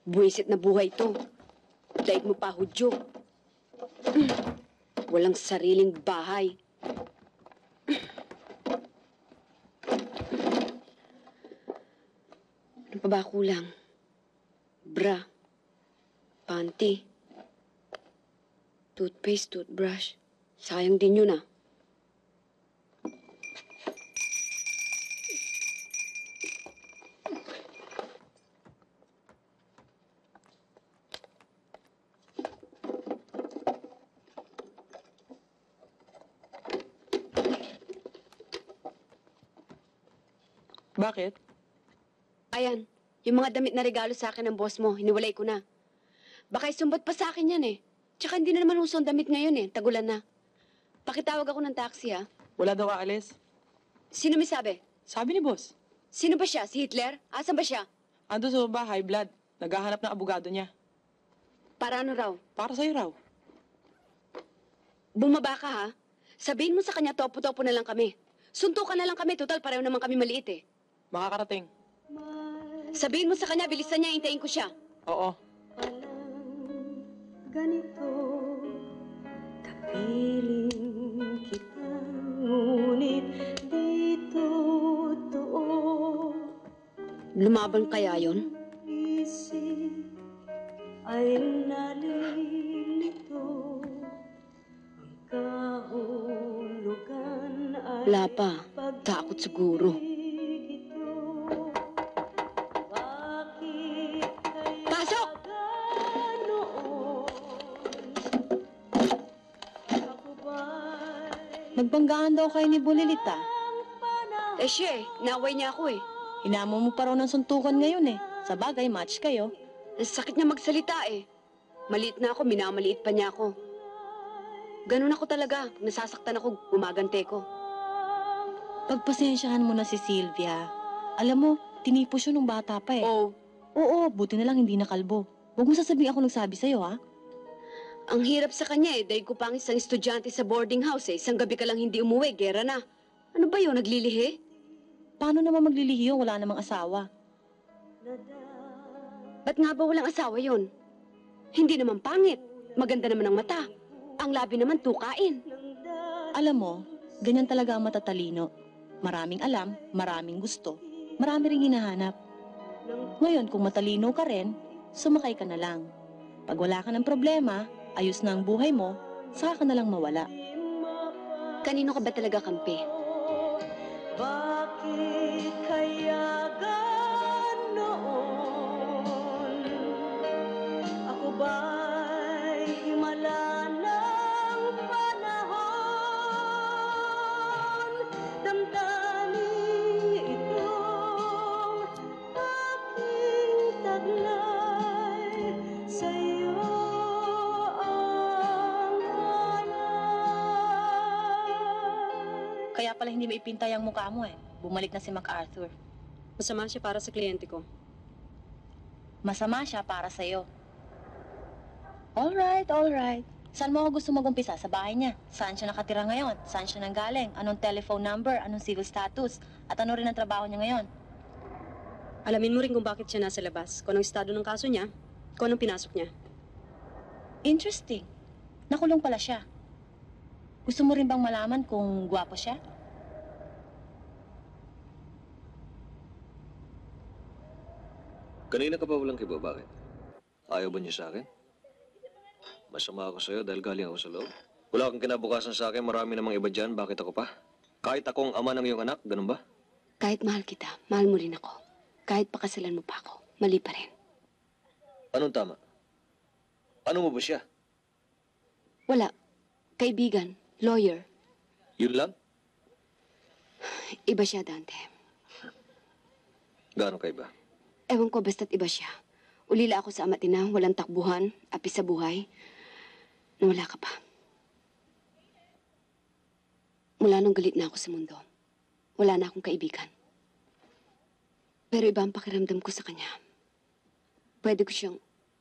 Buwisit na buhay to. Daig mo pa, Hudyo. Walang sariling bahay. Ano pa ba kulang? Bra. Panty. Toothpaste, toothbrush. Sayang din yun, ah. Bakit? Ayan, yung mga damit na regalo sa akin ng boss mo, hiniwalay ko na. Baka isumbot pa sa akin yan eh. Tsaka hindi na naman uso ang damit ngayon eh, tagulan na. Pakitawag ako ng taxi ha. Wala daw aalis. Sino may sabi? Sabi ni boss. Sino ba siya? Si Hitler? Asan ba siya? Ando sa baba, high blood. Naghahanap ng abogado niya. Para ano raw? Para sa'yo raw. Bumaba ka ha. Sabihin mo sa kanya topo-topo na lang kami. Suntukan na lang kami, total pareho naman kami maliit eh. Makakarating. Sabihin mo sa kanya, bilisan niya, hintayin ko siya. Oo. Ganito, kapiling kita, ngunit di totoo. Lumaban kaya yon? Isip ay nalilito, ang kahulugan ay Wala pa. Takot siguro. Pasok! Nagbanggaan daw kayo ni Bulilita. Eh siya eh, naway niya ako eh. Hinamo mo pa raw ng suntukan ngayon eh. Sa bagay, match kayo. Ang sakit niya magsalita eh. Maliit na ako, minamaliit pa niya ako. Ganun ako talaga. Pag nasasaktan ako, gumagante ko. Pagpasensyahan mo na si Sylvia. Alam mo, tinipos siya nung bata pa eh. Oh, Oo, buti na lang hindi nakalbo. Huwag mo sasabihin ako nagsabi sa'yo, ha? ang hirap sa kanya eh. Dahil ko pa ang isang estudyante sa boarding house eh. Isang gabi ka lang hindi umuwi, gera na. Ano ba yun, naglilihi? Paano naman maglilihi yun? Wala namang asawa. Ba't nga ba walang asawa yun? Hindi naman pangit. Maganda naman ang mata. Ang labi naman tukain. Alam mo, ganyan talaga ang matatalino. Maraming alam, maraming gusto, marami ring hinahanap. Ngayon, kung matalino ka rin, sumakay ka na lang. Pag wala ka ng problema, ayos na ang buhay mo, saka ka na lang mawala. Kanino ka ba talaga kampi? Bakit kaya ganoon? Ako ba'y himala ng panahon? Damdamin itong aking taglay, sa'yo ang alay. Kaya pala hindi maipintay ang mukha mo eh. Bumalik na si MacArthur. Masama siya para sa kliyente ko. Masama siya para sa'yo. Alright, alright. Saan mo ako gusto mag-umpisa? Sa bahay niya? Saan siya nakatira ngayon? Saan siya nanggaling? Anong telephone number? Anong civil status? At ano rin ang trabaho niya ngayon? Alamin mo rin kung bakit siya nasa labas. Kung anong estado ng kaso niya, kung anong pinasok niya. Interesting. Nakulong pala siya. Gusto mo rin bang malaman kung gwapo siya? Kanina ka pa walang kiba, bakit? Ayaw ba niya sa akin? Masama ako sa'yo dahil galing ako sa loob. Wala kang kinabukasan sa akin, marami namang iba dyan, bakit ako pa? Kahit ako ang ama ng iyong anak, ganun ba? Kahit mahal kita, mahal mo rin ako. Kahit pakasalan mo pa ako, mali pa rin. Anong tama? Ano mo ba siya? Wala. Kaibigan, lawyer. Yun lang? Iba siya, Dante. Gaano ka iba? Ewan ko, basta't iba siya. Ulila ako sa ama't ina, walang takbuhan, api sa buhay. Nawala ka pa. Mula nung galit na ako sa mundo, wala na akong kaibigan. Pero iba ang pakiramdam ko sa kanya. Pwede ko siyang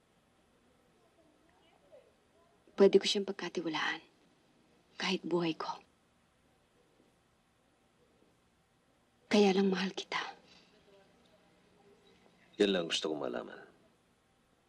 pagkatiwalaan. Kahit buhay ko. Kaya lang mahal kita. Yan lang gusto kong malaman.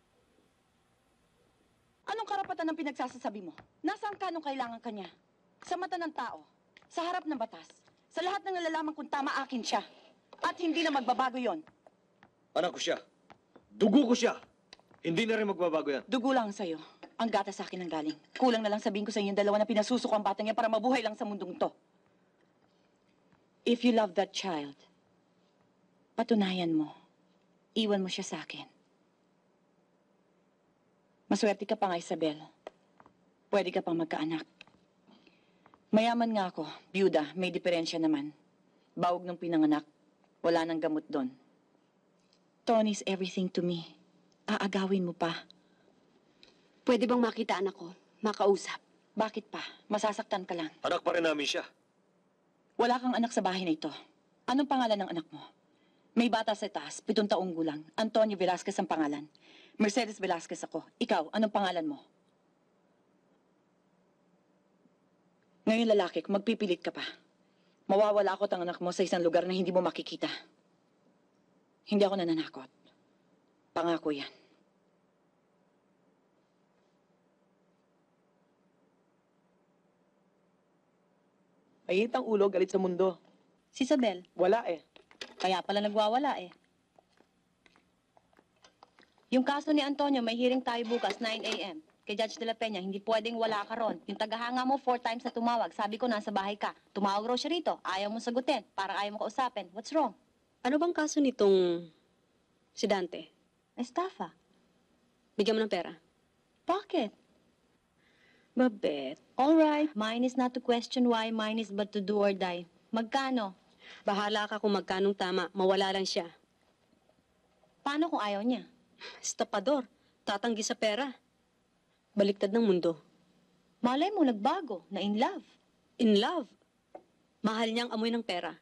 Anong karapatan ng pinagsasasabi mo? Nasaan ka nung kailangan ka niya? Sa mata ng tao, sa harap ng batas, sa lahat ng nalalaman kung tama akin siya. At hindi na magbabago yon. Anak ko siya. Dugo ko siya. Hindi na rin magbabago yan. Dugo lang sa'yo. Ang gata sa akin ang galing. Kulang na lang sabihin ko sa inyong dalawa na pinasuso ko ang batang yan para mabuhay lang sa mundong to. If you love that child, patunayan mo. Iwan mo siya sa akin. Maswerte ka pa nga, Isabel. Pwede ka pang magkaanak. Mayaman nga ako, byuda, may diferensya naman. Bawog ng pinanganak, wala nang gamot doon. Tony's everything to me. Aagawin mo pa. Pwede bang makita anak ko? Makausap? Bakit pa? Masasaktan ka lang. Anak pa rin namin siya. Wala kang anak sa bahay na ito. Anong pangalan ng anak mo? May bata sa taas, 7 taong gulang. Antonio Velasquez ang pangalan. Mercedes Velasquez ako. Ikaw, anong pangalan mo? Ngayon lalaki, kung magpipilit ka pa, mawawala ako ang anak mo sa isang lugar na hindi mo makikita. Hindi ako nananakot. Pangako yan. Mainit ang ulo, galit sa mundo. Si Isabel, Wala eh. kaya pala nagwawala eh. Yung kaso ni Antonio, may hearing tayo bukas, 9 a.m. Kay Judge De La Peña, hindi pwedeng wala ka ron. Yung tagahanga mo 4 times na tumawag. Sabi ko, nasa bahay ka. Tumawag raw siya rito. Ayaw mo sagutin. Parang ayaw mo kausapin. What's wrong? Ano bang kaso nitong si Dante? Estafa. Bigyan mo ng pera. Bakit? Babet, Alright, mine is not to question why, mine is but to do or die. Magkano? bahala ka kung magkanong tama. Mawala lang siya. Paano kung ayaw niya? Estapador, tatanggi sa pera. Baliktad ng mundo. Malay mo, nagbago, na in love. In love. Mahal niyang amoy ng pera.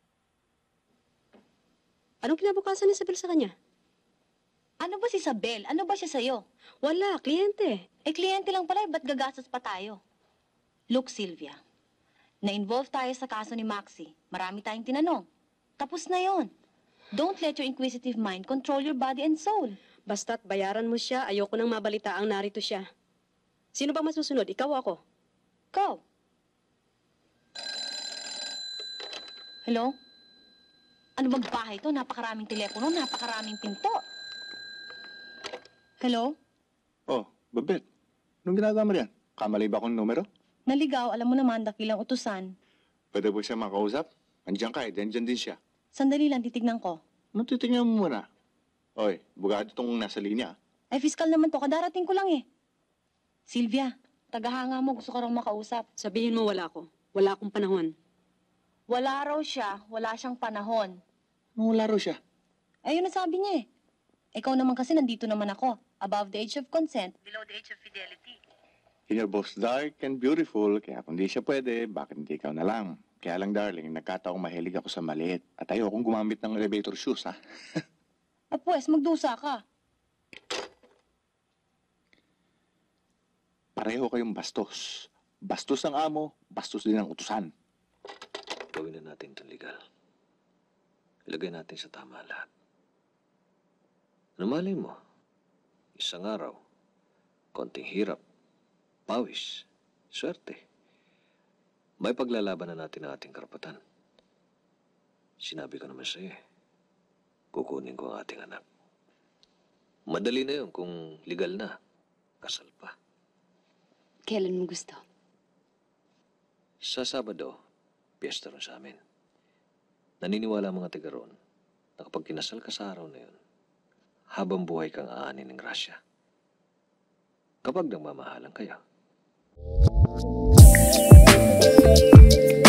Anong kinabukasan ni Isabel sa kanya? Ano ba si Isabel? Ano ba siya sa'yo? Wala, kliyente. Kliyente lang pala, ba't gagastos pa tayo? Look, Sylvia, na-involve tayo sa kaso ni Maxie. Marami tayong tinanong. Tapos na yon. Don't let your inquisitive mind control your body and soul. Basta't bayaran mo siya, ayoko nang mabalitaang narito siya. Sino ba masusunod? Ikaw o ako? Go. Hello? Ano bang bahay to? Napakaraming telepono, napakaraming pinto. Hello? Oh, Babet. Anong ginagawa mo riyan? Kamali ba akong numero? Naligaw, alam mo naman, dakilang utusan. Pwede po siya makausap? Andiyan ka eh, dyan din siya. Sandali lang, titignan ko. Ano titingnan mo muna? Oy, bugado tong nasa linya. Ay, fiscal naman to, kadarating ko lang eh. Sylvia, tagahanga mo, gusto ko raw makausap. Sabihin mo wala ko. Wala akong panahon. Wala raw siya, wala siyang panahon. Anong wala raw siya? Ayun ang sabi niya eh. Ikaw naman kasi nandito naman ako. Above the age of consent, below the age of fidelity. You're both dark and beautiful, kaya kung di siya pwede, bakit hindi ikaw na lang? Kaya lang, darling, nagkataong mahilig ako sa maliit. At ayokong gumamit ng elevator shoes, ha? Ah, pues, magdusa ka. Pareho kayong bastos. Bastos ang amo, bastos din ang utusan. Gawin na natin itong legal. Ilagay natin sa tama lahat. Ano malay mo? Isang araw, konting hirap, pawis, swerte. May paglalaban na natin ang ating karapatan. Sinabi ko naman sa'yo kukunin ko ang ating anak. Madali na yun kung legal na. Kasal pa. Kailan mo gusto? Sa Sabado, piyesta ron sa amin. Naniniwala ang mga taga roon na kapag kinasal ka sa araw na yun, habang buhay kang aanin ng grasya. Kapag nagmamahalan kayo.